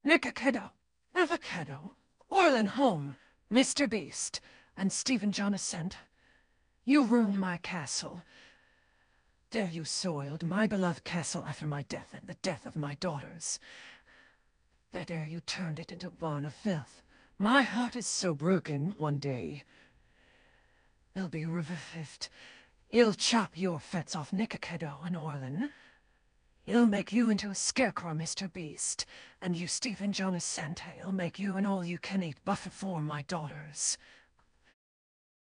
Nikocado, Avocado, Orlin home, Mr. Beast, and Stephen John Ascent. You ruined my castle. There you soiled my beloved castle after my death and the death of my daughters. There you turned it into a barn of filth. My heart is so broken one day. It'll be revived. He'll chop your fets off Nikocado and Orlin. He'll make you into a scarecrow, Mr. Beast, and you, Stephen Jonas Santa, he'll make you an all-you-can-eat buffet for my daughters.